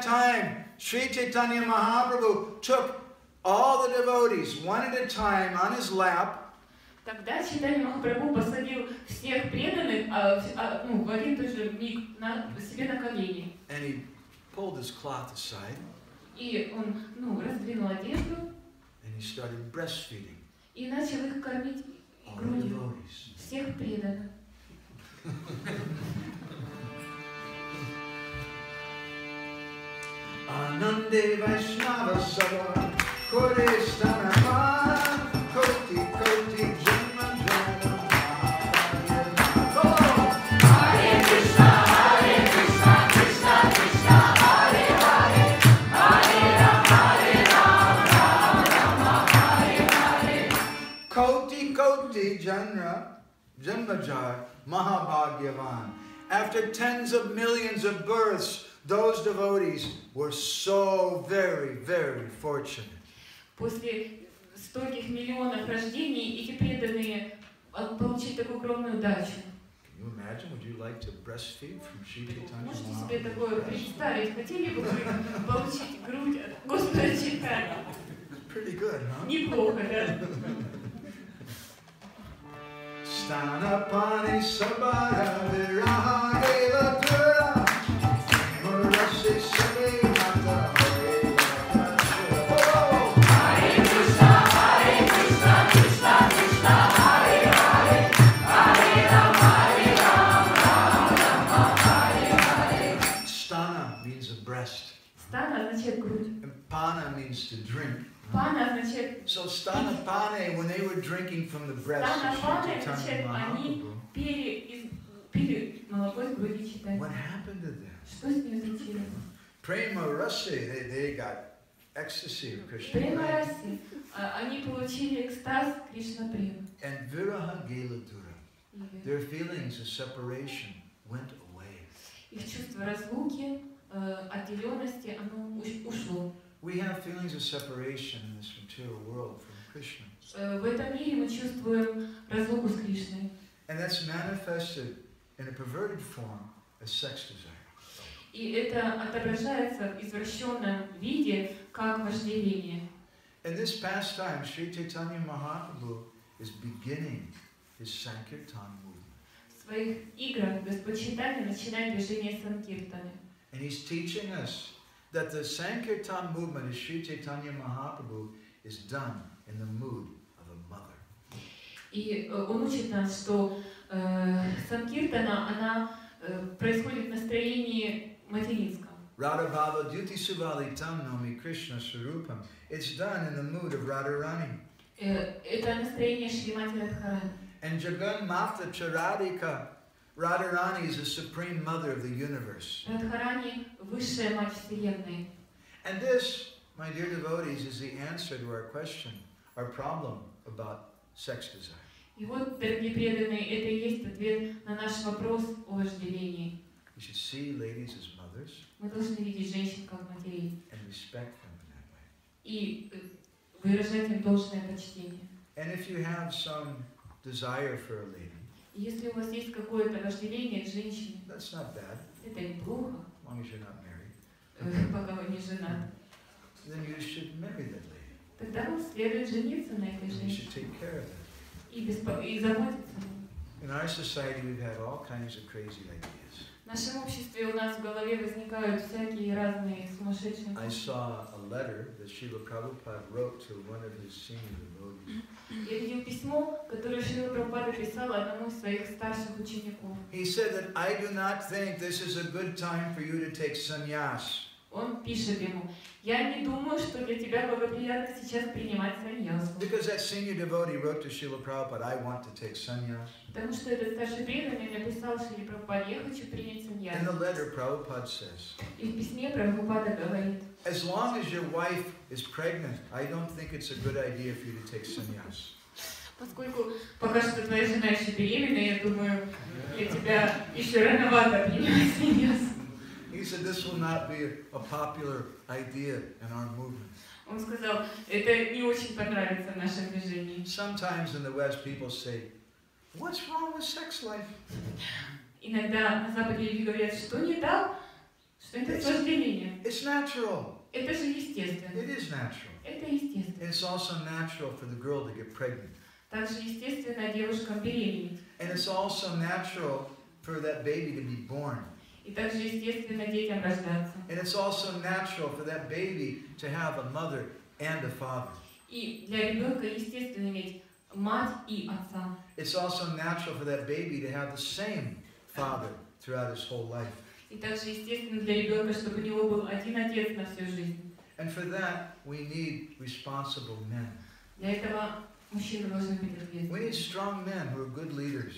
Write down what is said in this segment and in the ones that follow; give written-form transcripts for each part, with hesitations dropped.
time, Sri Chaitanya Mahaprabhu took all the devotees one at a time on his lap. Тогда Чайтанья Махапрабху посадил всех преданных в один и тот же миг себе на колени. And he pulled his cloth aside. И он раздвинул одежду. And he started breastfeeding. И начал их кормить грудью всех преданных. Anande Vaishnava Sava Kore Stanama Koti Koti Janma Janma Hare Krishna, Krishna Krishna, Hare Hare, Hare Rama, Rama Hare Hare. Koti Koti Janma Jar Mahabhagyavan. After tens of millions of births, those devotees were so very, very fortunate. После стольких миллионов рождений эти преданные получили такую огромную удачу. Can you imagine? Would you like to breastfeed from Sri Chaitanya? Можете себе такое представить? Хотели бы вы получить грудь от Господа Чайтаньи? Pretty good, huh? Неплохо, да? Stanapani Sabara Viraha Deva Tura Murasi Savi Mata Hare Krishna, Krishna Krishna, Hare Hare, Hare Rama, Rama Hare Hare. Stana means a breast. Стана означает грудь. And pana means to drink. Пана означает... So Stanapane, when they were drinking from the breast of Sri Chaitanya Mahaprabhu, пили молоко из груди Чайтаньи. what happened to them? Что с ними случилось? Prema Rasi, they got ecstasy of Krishna. Према Раси. Они получили экстаз Кришна Према. And Viraha Geladura, their feelings of separation went away. Их чувство разлуки, отделенности, оно ушло. We have feelings of separation in this material world from Krishna. В этом мире мы чувствуем разлуку с Кришной. And that's manifested in a perverted form as sex desire. И это отображается в извращенном виде, как вожделение. In this pastime, Sri Chaitanya Mahaprabhu is beginning his Sankirtan movement. В своих играх Господь Чайтанья начинает движение Санкиртаны. And he's teaching us that the Sankirtan movement of Sri Chaitanya Mahaprabhu is done in the mood of a mother. И он учит нас, что Санкиртана, она происходит в настроении материнском. Radha Bhava Duti Suvali Tam Nomi Krishna Swarupam. It's done in the mood of Radharani. Это настроение Шримати Радхарани. And Jagan Mata Charadika, Radharani is the supreme mother of the universe. Радхарани – высшая мать Вселенной. And this, my dear devotees, is the answer to our question, our problem about sex desire. И вот, дорогие преданные, это и есть ответ на наш вопрос о вожделении. We should see ladies as mothers Мы должны видеть женщин как матерей and respect them in that way. и выражать им должное почтение. And if you have some desire for a lady, И если у вас есть какое-то вожделение к женщине, that's not bad, это неплохо, as long as you're not married, пока вы не женаты. then you should marry that lady. Тогда вам следует жениться на этой And you should женщине take care of her. и заботиться о ней. In our society, we've had all kinds of crazy ideas. В нашем обществе у нас в голове возникают всякие разные сумасшедшие. I saw a letter that Srila Prabhupada wrote to one of his senior devotees. Я видел письмо, которое Шрила Прабхупада писал одному из своих старших учеников. He said that I do not think this is a good time for you to take sannyas. Он пишет ему: я не думаю, что для тебя благоприятно сейчас принимать саньясу. Because that senior devotee wrote to Srila Prabhupada, I want to take sannyas. Потому что этот старший преданный написал Шриле Прабхупаде: я хочу принять In саньясу. the letter, Prabhupada says, И в письме Прабхупада говорит: as long as your wife is pregnant, I don't think it's a good idea for you to take sannyas. поскольку пока что твоя жена еще беременна, я думаю, для тебя еще рановато принимать саньясу. He said this will not be a popular idea in our movement. Он сказал, это не очень понравится в нашем движении. Sometimes in the West people say, what's wrong with sex life? Иногда на Западе люди говорят, что не так что это вожделение. It's natural. Это же естественно. It is natural. Это естественно. It's also natural for the girl to get pregnant. Также естественно девушкам беременеть. And it's also natural for that baby to be born. И также естественно детям рождаться. And it's also natural for that baby to have a mother and a father. И для ребенка естественно иметь мать и отца. It's also natural for that baby to have the same father throughout his whole life. И также естественно для ребенка, чтобы у него был один отец на всю жизнь. And for that, we need responsible men. Для этого мужчина должен быть We need ответственным. strong men who are good leaders,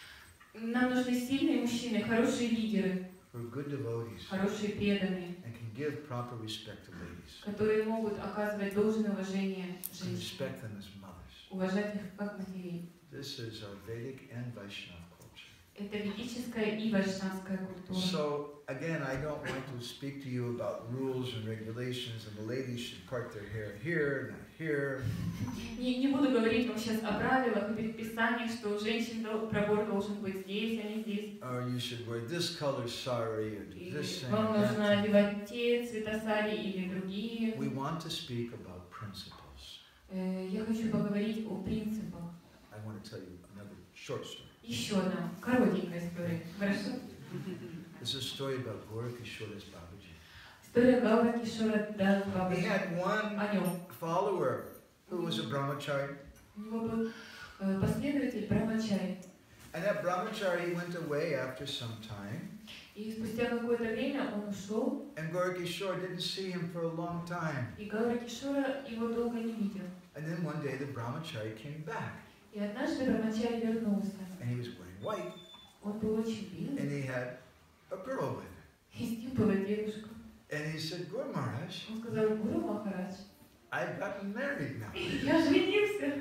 Нам нужны сильные мужчины, хорошие лидеры, who are good devotees, хорошие преданные, and can give proper respect to ladies, которые могут оказывать должное уважение and женщинам, respect them as mothers. уважать их как матерей. This is our Vedic and Vaishnava culture. Это ведическая и вайшнавская культура. So, again, I don't want to speak to you about rules and regulations, and the ladies should part their hair here, not here. Не буду говорить вам сейчас о правилах и предписаниях, что у женщин пробор должен быть здесь, а не здесь. Or you should wear this color sari, or do this thing. Вам or that нужно thing. одевать те цвета сари или другие. We want to speak about principles. Я хочу поговорить о принципах. I want to tell you another short story. Еще одна коротенькая история. Хорошо? This is a story about Gorakishore Babaji. История Гаура Кишора Дас He Бабаджи. had one О нем. follower who was a brahmachari. У него был последователь Брамачари. And that brahmachari went away after some time. И спустя какое-то время он ушел, And Gorakishore didn't see him for a long time. и Гаура Кишора его долго не видел. And then one day the brahmachari came back. И однажды Брамачари вернулся. And he was wearing white. Он был очень белый, And he had a girl with him. и с ним была девушка. And he said, Guru Maharaj, Он сказал: Гуру Махарадж, I've gotten married now. я женился.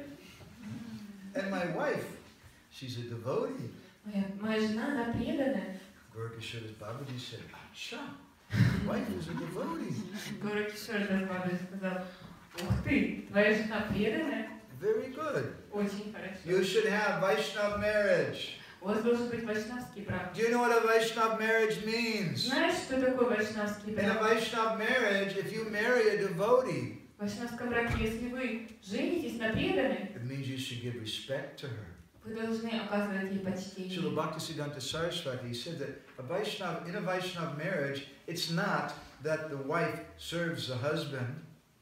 And my wife, she's a devotee. Моя жена, она преданная. Gorakishore Babaji said, Acha, your wife is a devotee. Гаура Кишора Дас Бабаджи сказал: ух ты, твоя жена преданная. Very good. Очень хорошо. You should have Vaishnava marriage. У вас должен быть вайшнавский брак. Do you know what a Vaishnava marriage means? Знаешь, что такое вайшнавский In a брак? Vaishnava marriage, if you marry a devotee, В вайшнавском браке, если вы женитесь на преданной, it means you should give respect to her. вы должны оказывать ей Srila почтение. Bhaktisiddhanta Saraswati said that in a Vaishnava marriage, it's not that the wife serves the husband,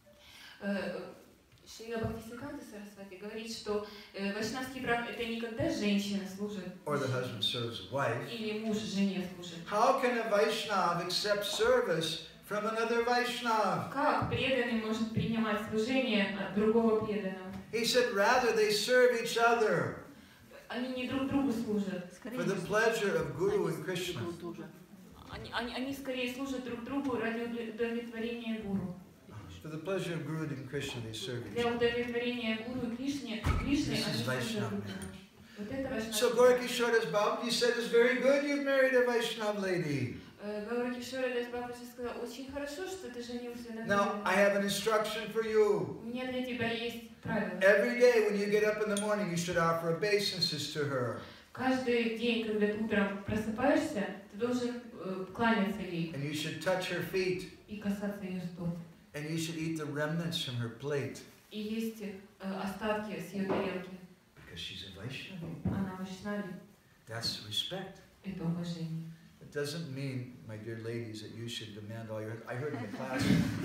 Шрила Бхактисиддханта Сарасвати говорит, что вайшнавский брак это не когда женщина служит or the husband serves the wife. или муж жене служит. How can a Vaishnava accept service from another Vaishnava? Как преданный может принимать служение от другого преданного? He said rather they serve each other Они не друг другу служат. for the pleasure of Guru and Krishna. Они скорее служат друг другу ради удовлетворения гуру. For the pleasure of Guru and Krishna, they serve each Для other. удовлетворения гуру и Кришне This они is служат Vaishnava друг другу. marriage. Вот это вайшнавский. So Gorakishore Babaji said, it's very good you've married a Vaishnava lady. Гаура Кишора Дас Бабаджи сказал: очень хорошо, что ты женился на Now, I преданной. have an instruction for you. У меня для тебя есть правило. Every day when you get up in the morning, you should offer obeisances to her. Каждый день, когда ты утром просыпаешься, ты должен кланяться ей And you should touch her feet. и касаться ее стоп. And you should eat the remnants from her plate. И есть остатки с ее тарелки. Because she's a Vaishnava. Она вайшнави. That's respect. Это уважение. It doesn't mean, my dear ladies, that you should demand all your... I heard in the class...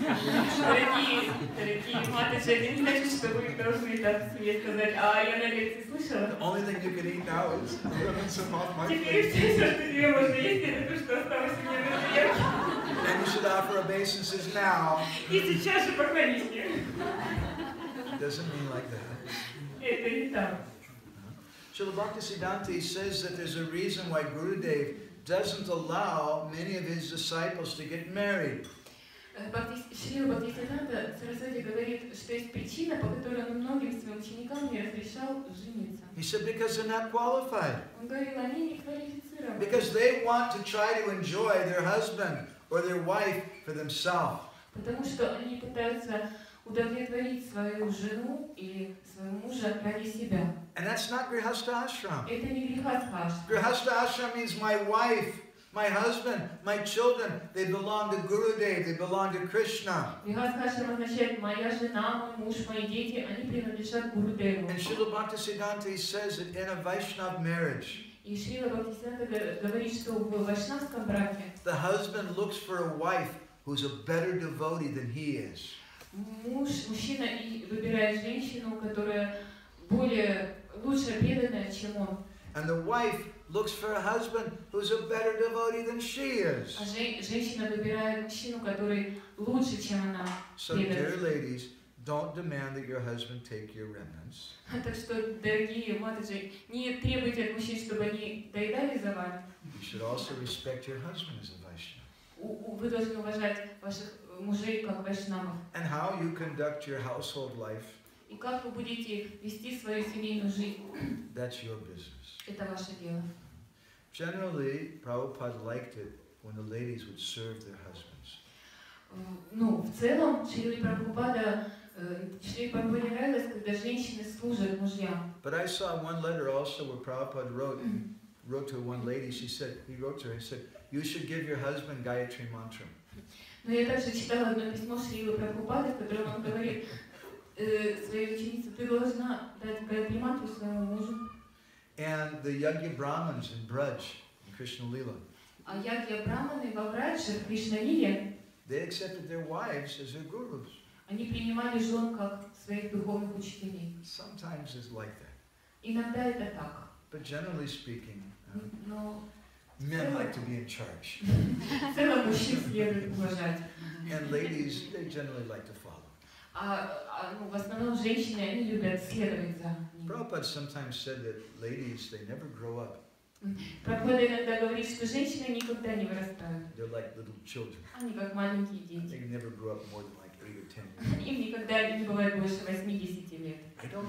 Дорогие матушки, это не значит, что вы должны так себе сказать: а я на лекции слышала. The only thing you can eat now is the remnants from off my Теперь plate. все, что тебе можно есть, это то, что осталось у меня на тарелке. And you should offer obeisances now. И сейчас же поклонись мне. It doesn't mean like that. Это не так. Srila Bhaktisiddhanta says that there's a reason why Gurudev doesn't allow many of his disciples to get married. Шрила Бхактисиддханта Сарасвати говорит, что есть причина, по которой он многим своим ученикам не разрешал жениться. He said because they're not qualified. Он говорил, они не квалифицированы. Because they want to try to enjoy their husband or their wife for themselves. Потому что они пытаются удовлетворить свою жену или своего мужа ради себя. And that's not Grihastha Ashram. Это не грехастха. Grihastha Ashram means my wife My husband, my children, they belong to Gurudev, they belong to Krishna. Вихасхашам означает моя жена, мой муж, мои дети, они принадлежат Гурудеву. And Srila Bhaktisiddhanta, he says that in a Vaishnava marriage, И Шрила Бхактисиданта говорит, что в вайшнавском браке the husband looks for a wife who's a better devotee than he is. мужчина выбирает женщину, которая лучше преданная, чем он. And the wife looks for a husband who's a better devotee than she is. А женщина выбирает мужчину, который лучше, чем она. So, dear ladies, don't demand that your husband take your remnants. Так что, дорогие матушки, не требуйте от мужчин, чтобы они доедали за вами. You should also respect your husband as a Vaishnava. Вы должны уважать ваших мужей как вайшнавов. And how you conduct your household life, И как вы будете вести свою семейную жизнь, that's your business. это ваше дело. Generally, Prabhupada liked it when the ladies would serve their husbands. Ну, в целом, Шриле Прабхупаде нравилось, когда женщины служат мужьям. But I saw one letter also where Prabhupada wrote to one lady. He wrote to her and said, "You should give your husband Gayatri mantra." Но я также читала одно письмо Шрилы Прабхупады, в котором он говорит своей ученице: ты должна дать Гайатри мантру своему мужу. And the Yagya Brahmins in Braj, in Krishna Lila, А Ягья Браманы во Брадже, в Кришналиле, they accepted their wives as their gurus. они принимали жен как своих духовных учителей. Sometimes it's like that. Иногда это так. But generally speaking, Но men like to be in charge. в целом мужчин следует уважать. And ladies, they generally like to follow. В основном женщины, они любят следовать за ним. Prabhupada sometimes said that ladies, they never grow up. Прабхупада иногда говорит, что женщины никогда не вырастают. They're like little children. Они как маленькие дети. They never grow up more than like 8 or 10 years. Им никогда не бывает больше 80 лет. I don't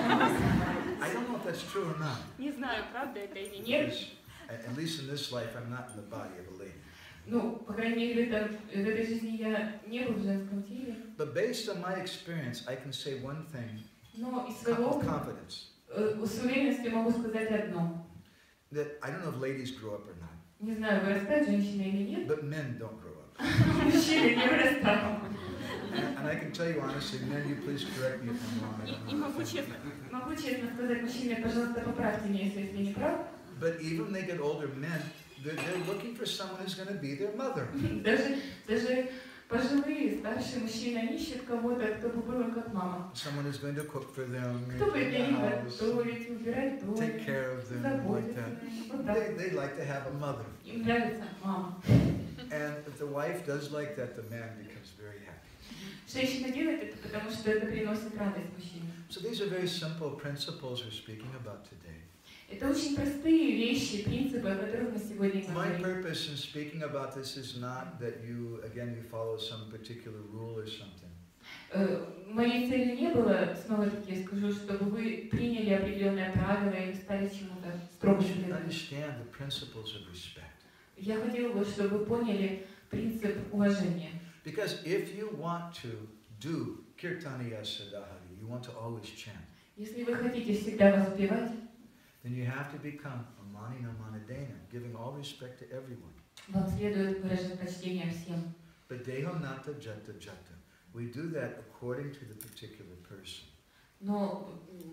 know if that's true or not. Не знаю, правда это или нет. At least in this life, I'm not in the body of a lady. Ну, по крайней мере, в этой жизни я не был в женском теле. But based on my experience, I can say one thing Но из своего with опыта confidence. с уверенностью могу сказать одно. That I don't know if ladies grow up or not. Не знаю, вырастают женщины или нет. But men don't grow up. Мужчины не вырастают. And I can tell you honestly, men, you please correct me if I'm wrong. I don't И know. могу честно сказать, мужчины, пожалуйста, поправьте меня, если не прав. But even when they get older, men, they're looking for someone who's going to be their mother. Даже пожилые, старшие мужчины, они ищут кого-то, кто бы был как мама. Someone who's going to cook for them, Кто будет для in них the house, готовить, убирать дом, take care of them, like заботиться. that. Вот так. They like to have a mother. Им нравится мама. And if the wife does like that, the man becomes very happy. Женщина делает это, потому что это приносит радость мужчине. So these are very simple principles we're speaking about today. Это очень простые вещи, принципы, о которых мы сегодня My говорим. purpose in speaking about this is not that you follow some particular rule or something. Моей целью не было, снова-таки я скажу, чтобы вы приняли определенные правила или стали чему-то строго You should следовать. understand the principles of respect. Я хотела бы, чтобы вы поняли принцип уважения. Because if you want to do kirtaniya sadahari, you want to always chant, Если вы хотите всегда воспевать, then you have to become a manina manadena, giving all respect to everyone. вам следует выражать почтение всем. But deho nata jata jata. We do that according to the particular person. Но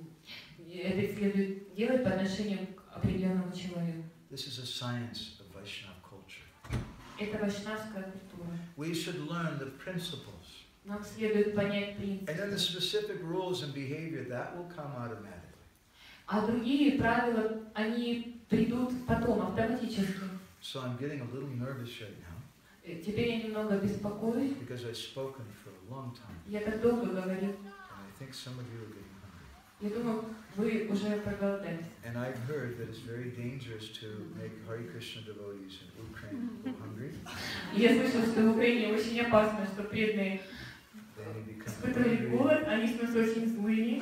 это следует делать по отношению к определенному человеку. This is a science of Vaishnava culture. Это вайшнавская культура. We should learn the principles. Нам следует понять And then the принципы. specific rules and behavior, that will come automatically. А другие правила, они придут потом, автоматически. So I'm getting a little nervous right now Теперь я немного беспокоюсь. because I've spoken for a long time. Я так долго говорил. And I think some of you are getting hungry. Я думаю, вы уже проголодались. And I've heard that it's very dangerous to make Hare Krishna devotees in Ukraine go hungry. Я слышал, что в Украине очень опасно, что преданные They may become испытывают angry. голод, они становятся очень злыми.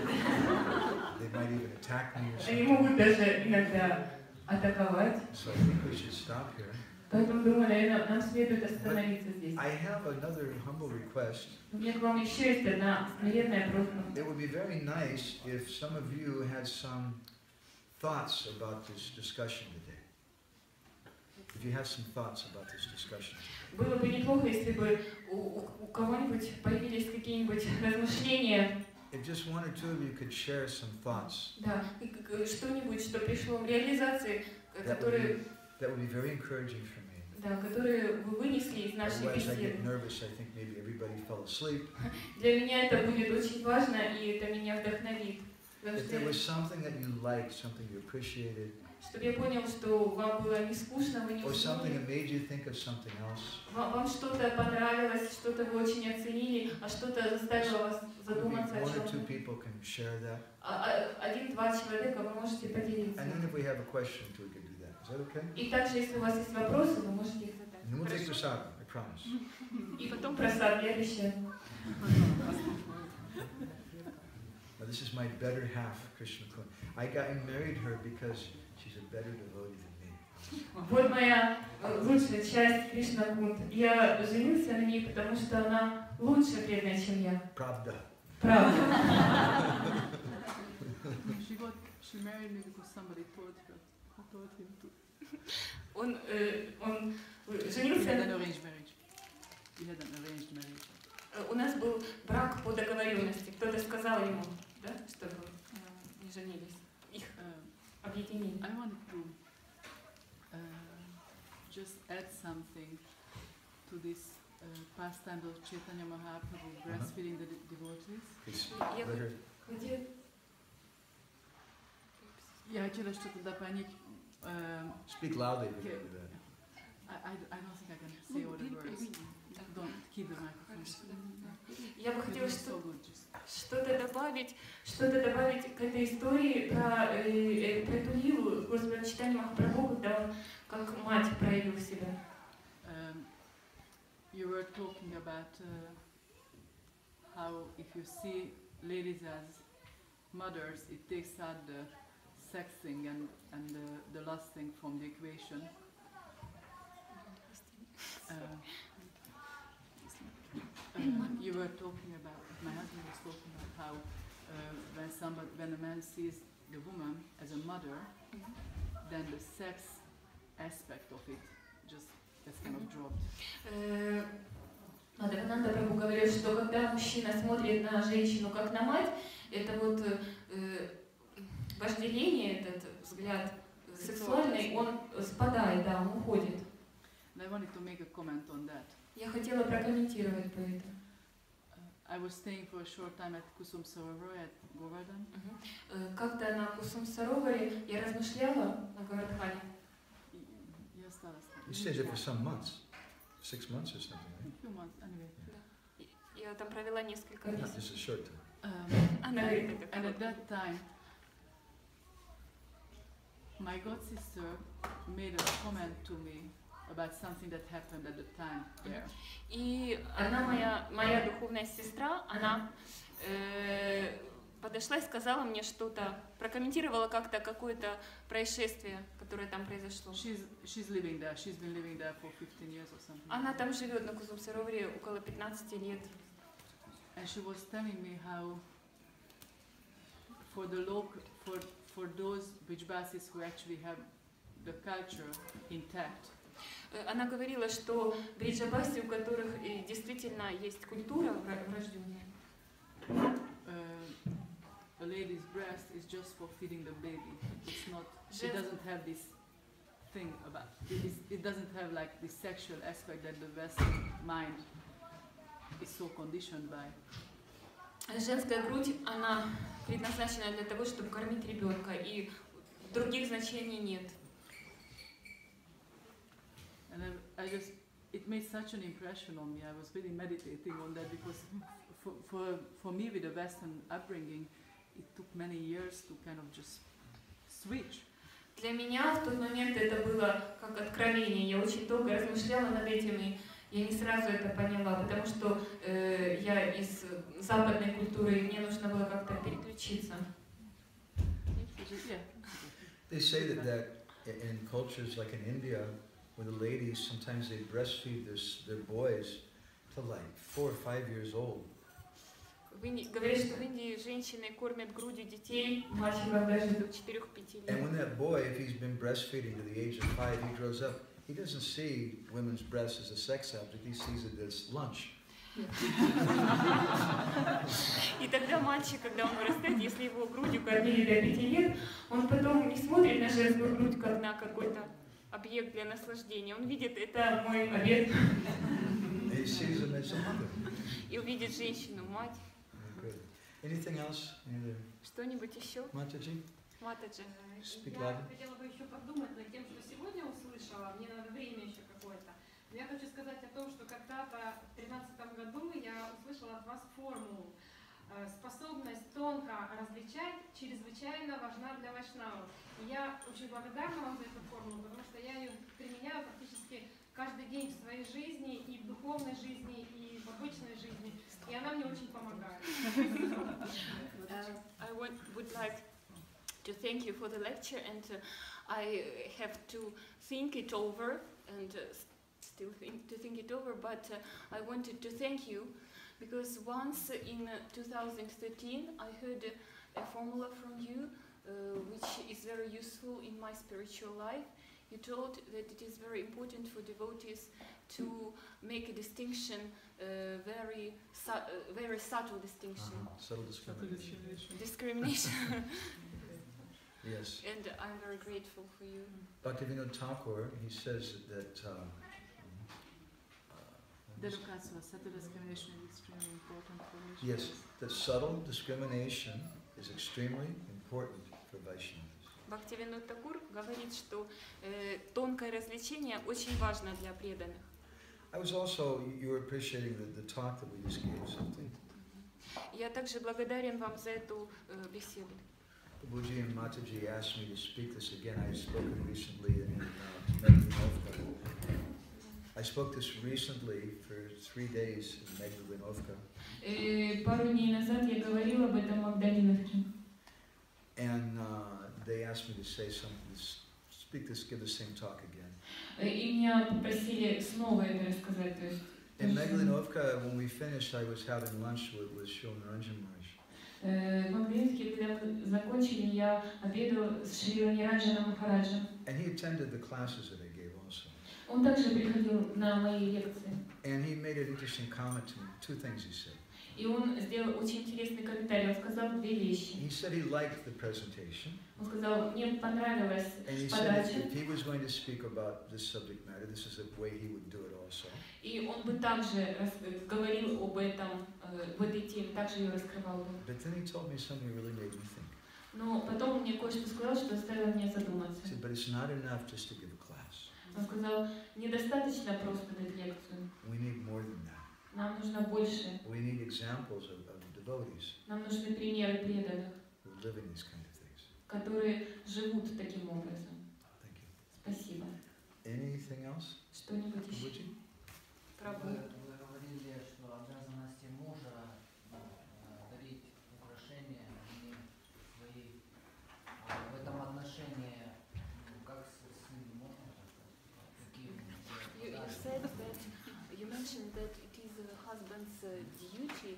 They might even attack me or Они something. могут даже иногда атаковать. So I think we should stop here. Поэтому, думаю, наверное, нам следует остановиться здесь. I have another humble request. У меня к вам еще есть одна смиренная просьба. It would be very nice if some of you had some thoughts about this discussion today. if you have some thoughts about this discussion. Было бы неплохо, если бы у кого-нибудь появились какие-нибудь размышления. If just one or two of you could share some thoughts, Да, что-нибудь, что пришло в реализации, которые, that would be very encouraging for me. да, которые вы вынесли из нашей Otherwise, I get беседы. nervous. I think maybe everybody fell asleep. Для меня это будет очень важно, и это меня вдохновит. Потому If there was что, something that you liked, something you appreciated, чтобы я понял, что вам было не скучно, вы не or something уснули, that made you think of something else, вам что-то понравилось, что-то вы очень оценили, а что-то заставило вас maybe задуматься о one or two чем-то. people can share that. Один-два человека вы можете поделиться. And then if we have a question, we can do that. Is that okay? И также, если у вас есть вопросы, вы можете их задать. And then we'll take Хорошо? prasad, I promise. И потом просад, я обещаю. Now, this is my better half, Krishna Kund. I married her because she's a better devotee than me. Вот моя лучшая часть Кришна Кунд. Я женился на ней, потому что она лучше преданная, чем я. Pravda. Правда. She married me because somebody told her. Who told him to? Он We had женился. an arranged marriage. We had an arranged marriage. У нас был брак по договоренности. Кто-то сказал ему, да, чтобы не женились. Их объединили. I wanted to just add something to this pastime of Chaitanya Mahaprabhu breastfeeding the devotees. Please, Я let her. хотела... Я хотела что-то дополнить. Speak loudly if you can do that. I don't think I can say all the words. Don't keep the microphone. Я бы хотела So good, just. что-то добавить к этой истории про эту лилу Господа Чайтаньи Махапрабху, когда он как мать проявил себя. You were talking about how if you see ladies as mothers, it takes out the sex thing and the lust thing from the equation. You were talking about, my husband was talking about how when a man sees the woman as a mother, then the sex aspect of it just has kind of dropped. Адхананда Прабху говорит, что когда мужчина смотрит на женщину как на мать, это вот вожделение, этот взгляд сексуальный, он спадает, да, он уходит. And I wanted to make a comment on that. Я хотела прокомментировать по этому. I was staying for a short time at Kusum Sarovar at Govardhan. Как-то на Кусум Сароваре я размышляла на Говардхане. Я осталась там. You stayed there for some months, 6 months or something, A right? few months, anyway. Я там провела несколько Not месяцев. just a short time. Она говорит, это And at короткое. that time, my god sister made a comment to me about something that happened at the time there. И одна моя духовная сестра, она подошла и сказала мне что-то, прокомментировала как-то какое-то происшествие, которое там произошло. She's living there. She's been living there for 15 years or something. Она там живет на Кусум Сароваре около 15 лет. And she was telling me how for those Brijbasis who actually have the culture intact, Она говорила, что бриджабаси, у которых действительно есть культура врожденная, a lady's breast is just for feeding the baby. It's not. It doesn't have this thing about. It doesn't have like the sexual aspect that the Western mind is so conditioned by. Женская грудь, она предназначена для того, чтобы кормить ребенка, и других значений нет. And it made such an impression on me. I was really meditating on that because for me with the Western upbringing, it took many years to kind of just switch. Для меня в тот момент это было как откровение. Я очень долго размышляла над этим, и я не сразу это поняла, потому что я из западной культуры, и мне нужно было как-то переключиться. They say that in cultures like in India, where the ladies sometimes they breastfeed their boys till like 4 or 5 years old. Говорят, что в Индии женщины кормят грудью детей, мальчиков даже до 4-5 лет. And when that boy, if he's been breastfeeding to the age of 5, he grows up, he doesn't see women's breasts as a sex object, he sees it as lunch. И тогда мальчик, когда он вырастает, если его грудью кормили до 5 лет, он потом не смотрит на женскую грудь как на какой-то объект для наслаждения. Он видит, это мой обед. He sees him as a mother. И увидит женщину, мать. Good. Anything else? Что-нибудь еще? Mataji? Матаджи. Speak Я loud. хотела бы еще подумать над тем, что сегодня услышала. Мне надо время еще какое-то. Но я хочу сказать о том, что когда-то в 2013 году я услышала от вас формулу. Способность тонко различать чрезвычайно важна для вайшнавов. И я очень благодарна вам за эту формулу, потому что я ее применяю практически каждый день в своей жизни, и в духовной жизни, и в обычной жизни. И она мне очень помогает. I would like to thank you for the lecture, and I have to think it over and still to think it over, but I wanted to thank you because once in 2013 I heard a formula from you which is very useful in my spiritual life. You told that it is very important for devotees to make a distinction, very subtle distinction. Subtle discrimination. Discrimination. Yes. And I'm very grateful for you. Bhaktivinoda Thakur, he says that Dedukācija, subtle discrimination is extremely important for Vaishnavas. yes, that subtle discrimination is extremely important for Vaishnavas. Бхактивинода Такур говорит, что тонкое развлечение очень важно для преданных. I was also, you were appreciating the talk that we just gave something. Я также благодарен вам за эту беседу. Prabhuji and Mataji asked me to speak this again. I spoke it recently in Megalinovka. I spoke this recently for 3 days in Megalinovka. Пару дней назад я говорила об этом в Магдалиновке. And they asked me to say something, to speak this, give the same talk again. И меня попросили снова это рассказать. То есть, In Megalinovka, when we finished, I was having lunch with Srila Niranjan Maharaj. В Магдалиновке, когда мы закончили, я обедала с Шрила Ниранджаном Махараджем. And he attended the classes that I gave also. Он также приходил на мои лекции. And he made an interesting comment to me. 2 things he said. И он сделал очень интересный комментарий. Он сказал 2 вещи. He said he liked the presentation. Он сказал, мне понравилась And he said подача. if he was going to speak about this subject matter, this is the way he would do it also. И он бы также говорил об этом, в этой теме, также ее раскрывал бы. But then he told me something that really made me think. Но потом он мне кое-что сказал, что заставило меня задуматься. He said, but it's not enough just to give a class. Он сказал, недостаточно просто дать лекцию. We need more than that. Нам нужно больше. We need examples of devotees Нам нужны примеры преданных, who live in these kind of things. которые живут таким образом. Thank you. Спасибо. Anything else? Что-нибудь еще? Prabhuji? Правда. Вы говорили, что обязанности мужа дарить украшения, они свои. В этом отношении, как с ними можно какие You mentioned that it is a husband's duty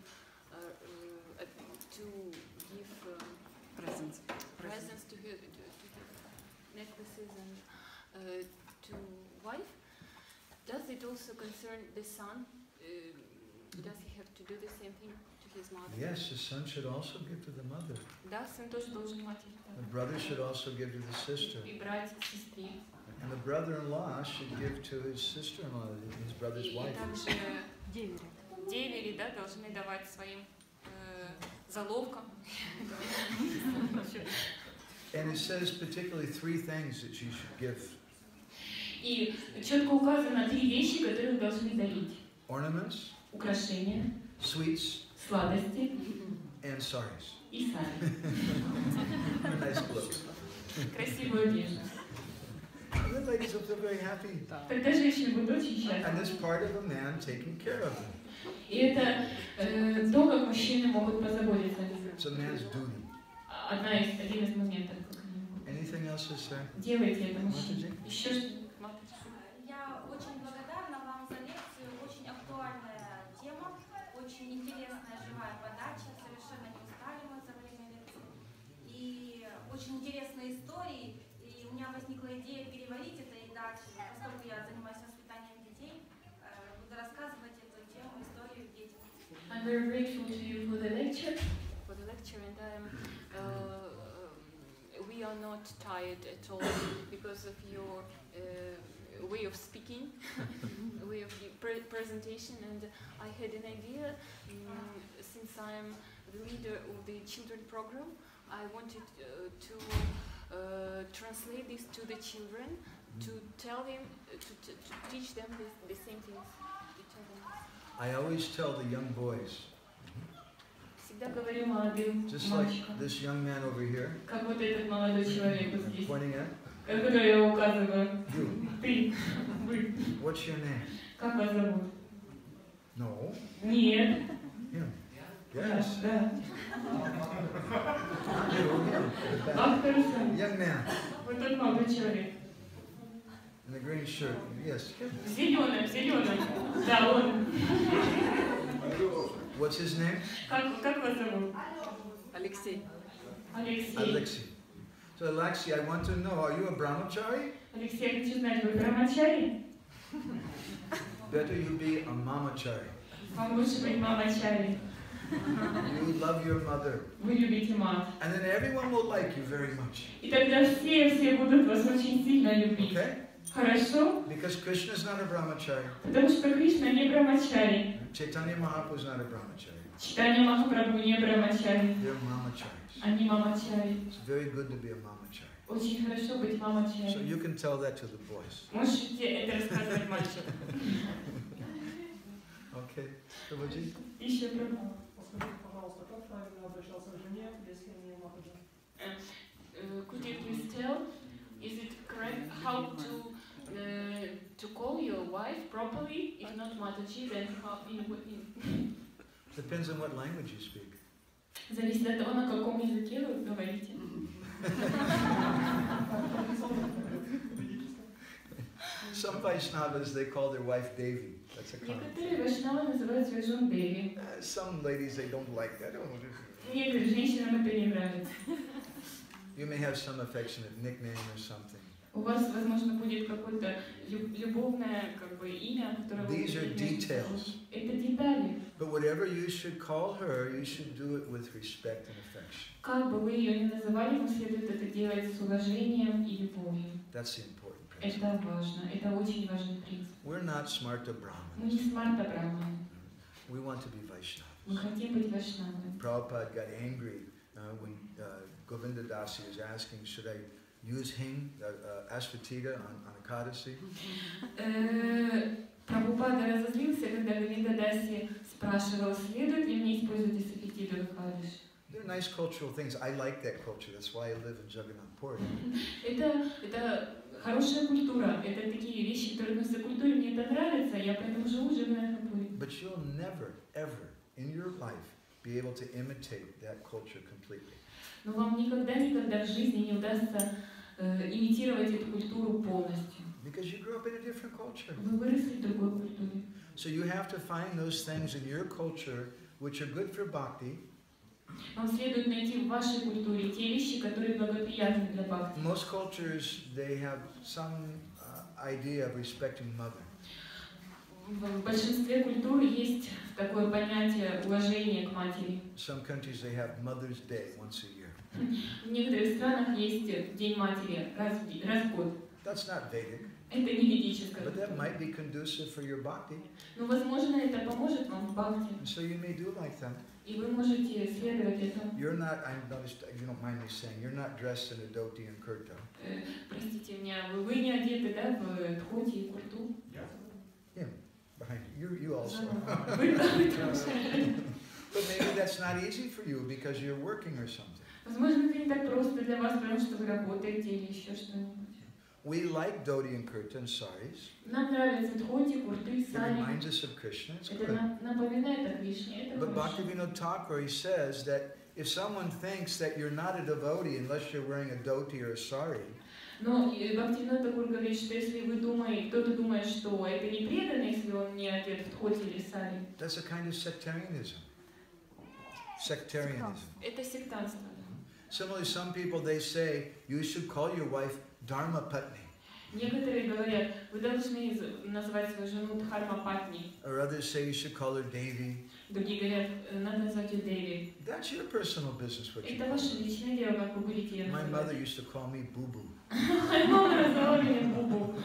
to give presents to give necklaces and to wife. Does it also concern the son? Does he have to do the same thing to his mother? Yes, the son should also give to the mother. Да, сын тоже должен матери. The brother should also give to the sister. И братья, сестре. And the brother-in-law should give to his sister-in-law, his brother's И wife. также девери, да, должны давать своим заловкам. And it says particularly 3 things that you should give. И четко указано 3 вещи, которые должны дарить. Ornaments, Украшения, sweets, сладости and saris. и сари. Nice clothes. Красивую одежду. And the ladies will feel very happy. Тогда женщины будут очень And счастливы. this part of a man taking care of them. И это то, как мужчины могут позаботиться о них. It's a man's duty. Один из моментов, как они могут. Anything else to say? Делайте это, мужчины. Матаджи? Еще что? Я очень благодарна вам за лекцию. Очень актуальная тема, очень интересная живая подача. Совершенно не устали мы за время лекции. И очень интересные истории. И у меня возникла идея переварить это и передачи, поскольку я занимаюсь воспитанием детей, буду рассказывать эту тему, историю детям. I'm very grateful to you for the lecture, and we are not tired at all because of your way of speaking, way of presentation, and I had an idea, since I'm the leader of the children program, I wanted to translate this to the children, to tell them, to teach them the same things. I always tell the young boys, Всегда говорю молодым just like мальчикам, this young man over here, как вот этот молодой человек вот здесь, pointing at который я указываю. you. Ты, вы, What's your name? как вас зовут? No. Нет. Him. Yes. Да. Not you, him. Ах, хорошо. Young man Вот тот молодой человек. in the green shirt. Yes. Him. В зеленом. Да, он. What's his name? Как вас зовут? Alexei. Алексей. Alexei. So Alexei, I want to know, are you a brahmachari? Алексей, я хочу знать, вы брамачари? Better you be a mamachari. Вам лучше быть мамачари. You love your mother. Вы любите мать. And then everyone will like you very much. И тогда все будут вас очень сильно любить. Okay? Хорошо? Because Krishna is not a brahmachari. Потому что Кришна не брамачари. Chaitanya Mahaprabhu is not a brahmachari. Читание Махапрабху не брамачари. They're mamacharis. Они мамачари. It's very good to be a mamachari. Очень хорошо быть So мамачари. you can tell that to the boys. Можете это рассказывать мальчикам. Okay? Prabhuji? Еще про... Скажите, пожалуйста, как правильно обращаться к жене, если не Матаджи? Could you please tell, is it correct how to call your wife properly? If not Mataji, then how in Depends on what language you speak. Зависит от того, на каком языке вы говорите. Some Vaishnavas, they call their wife Devi. That's a common Некоторые thing. вайшнавы называют свою жену Деви. Some ladies, they don't like that. Некоторым женщинам это не нравится. You may have some affectionate nickname or something. У вас, возможно, будет какое-то любовное имя, которое вы These are будете details. Это детали. But whatever you should call her, you should do it with respect and affection. Как бы вы ее ни называли, вам следует это делать с уважением и любовью. That's the important principle. Это важно. Это очень важный принцип. We're not Smarta Мы не Brahmanas. смарта Брахманы. We want to be Vaishnavas. Мы хотим быть вайшнавами. Prabhupada got angry when Govinda Dasi was asking, should I use hing, asvatita on Ekadasi? Прабхупада разозлился, когда Говинда Даси спрашивал, следует ли мне использовать эсапетиду в Экадаши. They're nice cultural things. I like that culture. That's why I live in Jagannath Puri. Это хорошая культура. Это такие вещи, которые относятся к культуре. Мне это нравится, я поэтому живу в Джаганнатхапури. But you'll never, ever in your life be able to imitate that culture completely. Но вам никогда в жизни не удастся имитировать эту культуру полностью. Because you grew up in a different culture. Вы выросли в другой культуре. So you have to find those things in your culture which are good for bhakti. Вам следует найти в вашей культуре те вещи, которые благоприятны для бхакти. Most cultures, they have some idea of respecting mother. В большинстве культур есть такое понятие уважения к матери. Some countries, they have Mother's Day once a year. В некоторых странах есть День матери раз в год. That's not Vedic, Это не ведическое. but that might be conducive for your bhakti. Но, возможно, это поможет вам в бхакти. And so you may do like that. И вы можете следовать этому. You're not, I noticed, if you don't mind me saying, you're not dressed in a dhoti and kurta. Простите меня, вы не одеты, да, в дхоти и курту? Him, behind you. You also. Вы тоже. But maybe that's not easy for you because you're working or something. Возможно, это не так просто для вас, потому что вы работаете или еще что-нибудь. We like dhoti and kurta and saris. Нам нравятся дхоти, курты, It сари. reminds us of Krishna. It's Это good. напоминает о Кришне. Это But хорошо. Bhaktivinoda Thakur, he says that if someone thinks that you're not a devotee unless you're wearing a dhoti or a sari, Но Бхактивинода Такур говорит, что если вы думаете, кто-то думает, что это не преданно, если он не одет в дхоти или сари. that's a kind of sectarianism. Sectarianism. Это сектантство. Similarly, some people, they say, you should call your wife Dharma Patni. Некоторые говорят, вы должны назвать свою жену Дхарма Патни. Or others say you should call her Devi. Другие говорят, надо назвать ее Деви. That's your personal business, what you Это call ваше her. личное дело, как вы будете ее My mother называть. used to call me Boo Boo. Моя мама назвала меня Бубу.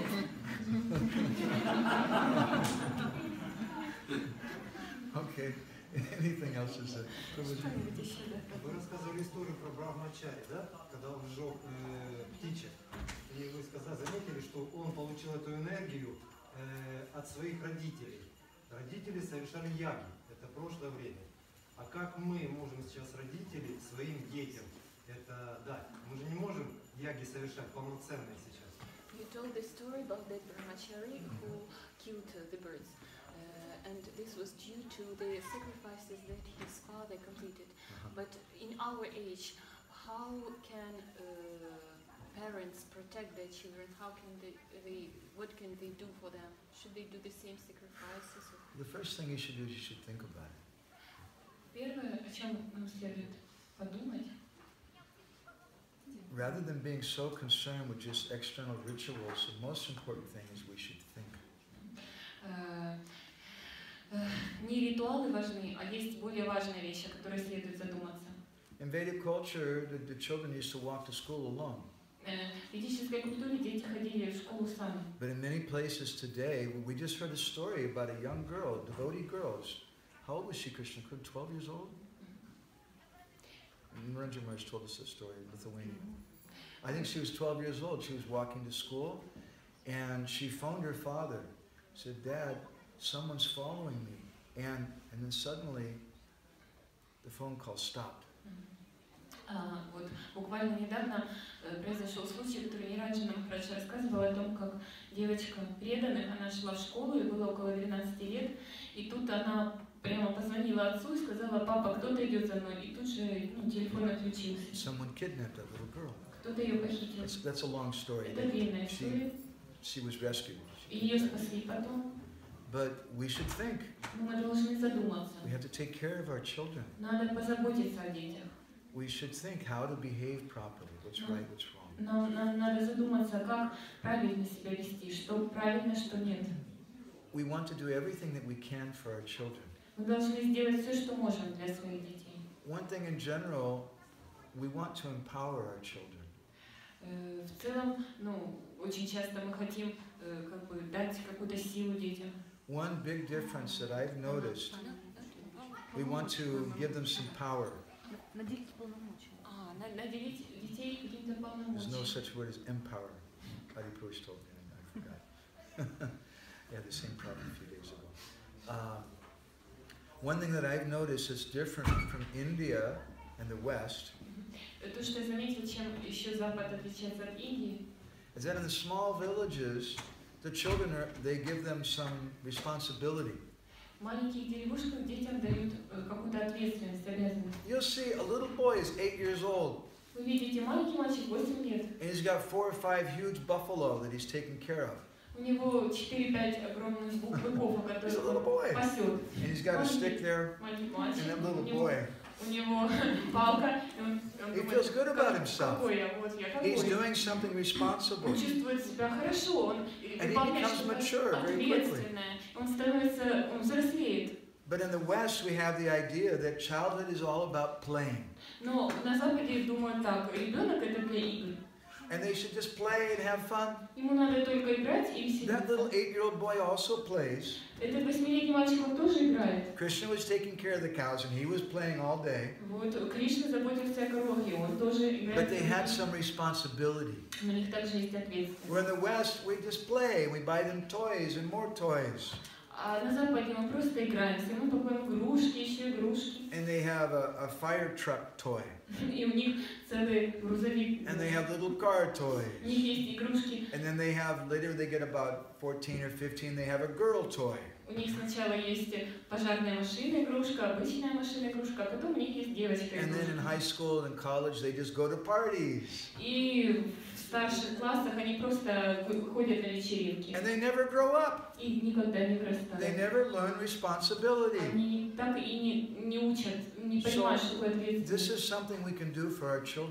Okay. Anything else is it? Что-нибудь еще, да? Вы рассказывали историю про Брахмачари, да? Когда он сжег птичек. И вы заметили, что он получил эту энергию от своих родителей. Родители совершали яги. Это прошлое время. А как мы можем сейчас родители своим детям это дать? Мы же не можем яги совершать полноценные сейчас. You told the story about that brahmachari who killed the birds. And this was due to the sacrifices that his father completed. But in our age, how can parents protect their children? How can what can they do for them? Should they do the same sacrifices? The first thing you should do is you should think about it. Первое, о чем нам следует подумать, Rather than being so concerned with just external rituals, the most important thing is we should think. не ритуалы важны, а есть более важные вещи, о которых следует задуматься. In Vedic culture, the children used to walk to school alone. В ведической культуре дети ходили в школу сами. But in many places today, we just heard a story about a young girl, devotee girls. How old was she, Krishna? 12 years old? Narendra Maharaj told us this story in Lithuania. I think she was 12 years old. She was walking to school, and she phoned her father. Said, "Dad, someone's following me." And then suddenly, the phone call stopped. Вот буквально недавно произошел случай, который Ниранджана Махарадж рассказывал о том, как девочка преданных, она шла в школу, ей было около 12 лет, и тут она прямо позвонила отцу и сказала: "Папа, кто-то идет за мной", и тут же телефон отключился. Someone kidnapped that little girl. Кто-то ее похитил. That's a long story. Это длинная история. She was rescued. Ее спасли потом. But we should think. Но мы должны задуматься. We have to take care of our children. Надо позаботиться о детях. We should think how to behave properly, what's right, what's wrong. Нам надо задуматься, как правильно себя вести, что правильно, что нет. We want to do everything that we can for our children. Мы должны сделать все, что можем для своих детей. One thing in general, we want to empower our children. В целом, очень часто мы хотим как бы дать какую-то силу детям. One big difference that I've noticed, we want to give them some power. Наделить полномочия. Наделить детей каким-то There's no полномочиям. such word as empower. Adi Purush told me, and I forgot. I had the same problem a few days ago. One thing that I've noticed is different from India and the West. То, что я заметил, чем еще Запад отличается от Индии, Is that in the small villages, the children they give them some responsibility. в маленьких деревушках детям дают какую-то ответственность, обязанность. You'll see a little boy is 8 years old, Вы видите, маленький мальчик 8 лет, and he's got 4 or 5 huge buffalo that he's taking care of. у него 4-5 огромных быков, He's a little boy. которые пасет. And he's got a stick there, Маленький and мальчик, that little у него boy, палка, и он he думает, feels good about himself. какой я, вот я, He's какой. doing something responsible. Он чувствует себя хорошо, он выполняет becomes что-то mature very quickly. ответственное, он взрослеет. But in the West, we have the idea that childhood is all about playing. Но на Западе думают так: ребенок это для игр. And they should just play and have fun. Ему надо только играть и That little веселиться. 8-year-old boy also plays. Этот 8-летний мальчик, он тоже играет. Krishna was taking care of the cows and he was playing all day. Вот Кришна заботился о коровах, и он тоже играет. But they had some responsibility. У них также есть Where ответственность. in the West, we just play. We buy them toys and more toys. А на Западе мы просто играемся, мы покупаем игрушки, еще игрушки. And they have a fire truck toy. И у них целый грузовик. And they have little car У toys. них есть игрушки. And then they have, later they get about 14 or 15, they have a girl toy. У них сначала есть пожарная машина, игрушка, обычная машина, игрушка, а потом у них есть девочка. And then in игрушка. high school and college, they just go to parties. И в старших классах они просто ходят на вечеринки. And they never grow up. И никогда не They вырастают. never learn responsibility. Они так и не учат, не понимают, что такое This ответственность. is something we can do for our children.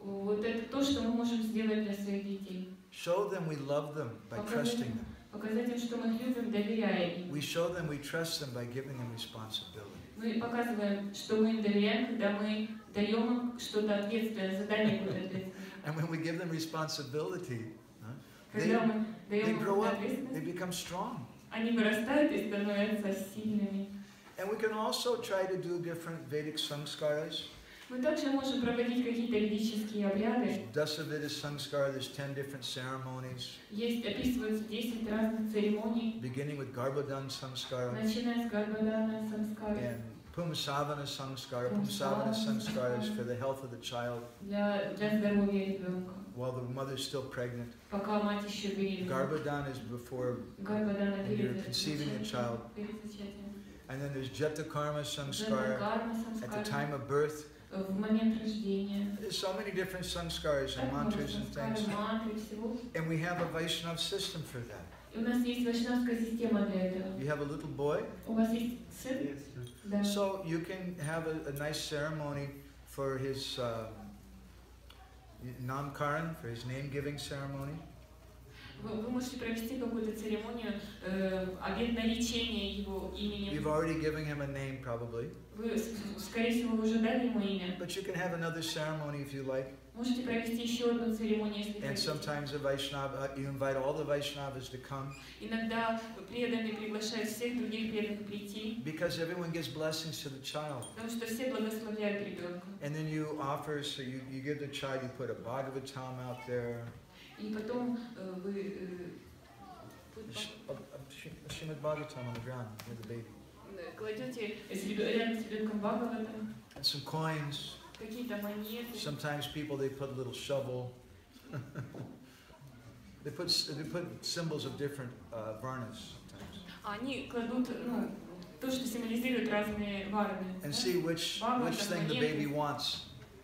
вот это то, что мы можем сделать для своих детей. Show them we love them by trusting them. Показать им, что мы их любим, доверяя им. We show them we trust them by giving them responsibility. Мы показываем, что мы им доверяем, когда мы даем им что-то ответственное, задание какое-то ответственное. And when we give them responsibility, Когда мы they даем им grow up, ответственность, they become strong. они вырастают и становятся сильными. And we can also try to do different Vedic samskaras. Мы также можем проводить какие-то ведические обряды. Dasavita samskara, there's 10 different ceremonies. Есть, описываются 10 разных церемоний, Beginning with Garbhodan samskara начиная с Гарбадана самскара, and Pumsavana samskara. Pumsavana samskara is for the health of the child для здоровья ребенка, while the mother's still pregnant. пока мать еще беременна. Garbhodan is before, Гарбадана when you're перед conceiving a child. перед зачатием. And then there's Jatakarma samskara Джатакарма at the самскара, time of birth. в момент рождения. There's so many different samskaras and mantras and things. Мантры, всего. And we have a Vaishnav system for that. И у нас есть вайшнавская система для этого. You have a little boy, У вас есть сын? Да. so you can have a nice ceremony for his namkaran, for his name-giving ceremony. Вы можете провести какую-то церемонию, обет наречения его именем. You've already given him a name probably, Вы, скорее всего, вы уже дали ему имя. but you can have another ceremony if you like. Можете провести еще одну церемонию, если And хотите. sometimes a Vaishnava, you invite all the Vaishnavas to come Иногда преданные приглашают всех других преданных прийти, because everyone gives blessings to the child. потому что все благословляют ребенка. And then you offer, so you give the child, you put a Bhagavatam out there, И потом вы a Srimad Bhagavatam on the ground near the baby, кладете рядом с ребенком Бхагаватам, and some coins. какие-то монеты. Sometimes people, they put a little shovel. they put symbols of different varnas sometimes. Они кладут, ну, то, что символизирует разные варны. And see which thing the baby wants.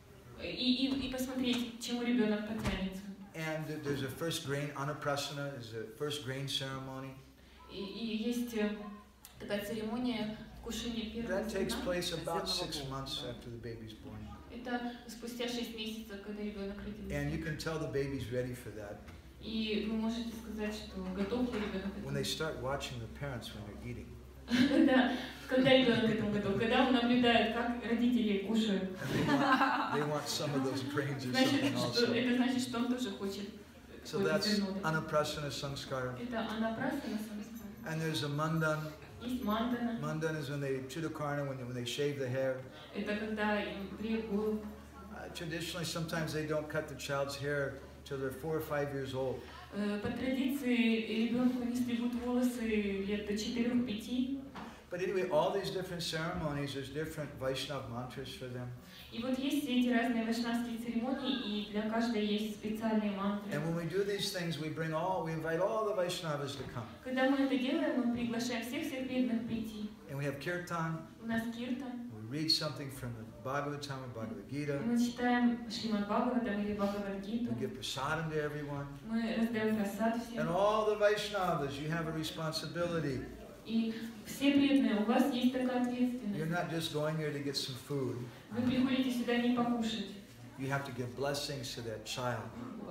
И посмотреть, к чему ребенок потянется. And there's a first grain, Annaprasana, is a first grain ceremony. И есть такая церемония вкушения первого That takes зерна. place about 6 months after the baby's born. Это спустя 6 месяцев, когда ребенок родился. And you can tell the baby's ready for that И вы можете сказать, что готов ли ребенок к when этому. they start watching the parents when they're eating. Когда ребенок к этому готов, когда он наблюдает, как родители кушают. They want some of those grains or Значит, something что, also. это значит, что он тоже хочет. So that's Annaprasana Sanskara. Это Анапрасана самскара. And there's a Mandan. Есть Мандана. Mandan is when they Chudakarna, when they shave the hair. Это когда им бреют голову. Traditionally, sometimes they don't cut the child's hair till they're 4 or 5 years old. По традиции ребенку не стригут волосы лет до 4-5. But anyway, all these different ceremonies, there's different Vaishnav mantras for them. И вот есть все эти разные вайшнавские церемонии, и для каждой есть специальные мантры. And when we do these things, we invite all the Vaishnavas to come. Когда мы это делаем, мы приглашаем всех преданных прийти. And we have kirtan. У нас киртан. We read something from the Bhagavatam or Bhagavad Gita. Мы читаем Шримад Бхагаватам или Бхагавад-гиту. We give prasadam to everyone. Мы раздаем прасад всем. And all the Vaishnavas, you have a responsibility. И все преданные, у вас есть такая You're ответственность. not just going there to get some food. Вы приходите сюда не покушать. You have to give blessings to that child.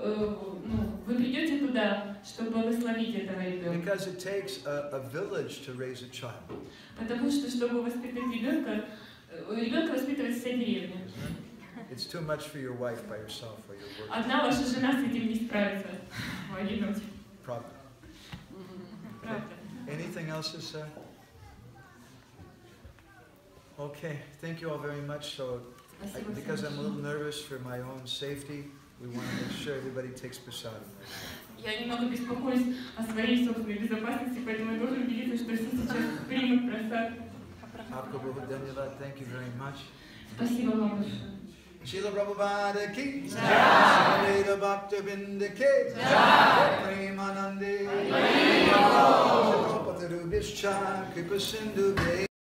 Вы придете туда, чтобы благословить этого ребенка. Because it takes a village to raise a child. Потому что, чтобы воспитать ребенка, ребенка воспитывает вся деревня. It's too much for your wife by herself or your work. Одна ваша жена с этим не справится в одиночку. Probably. Правда. Anything else to say? Okay, thank you all very much. So, because I'm a little nervous for my own safety, we want to make sure everybody takes prasadam. Я немного беспокоюсь о своей собственной безопасности, поэтому я должен убедиться, что все сейчас примут просад. Aapko bahut dhanyavad. Thank you very much. Спасибо вам большое. Srila Prabhupada ki jai, Srila Bhaktivinoda ki jai, Premanande, Prabhupada Rubhischa, Kripa Sindhu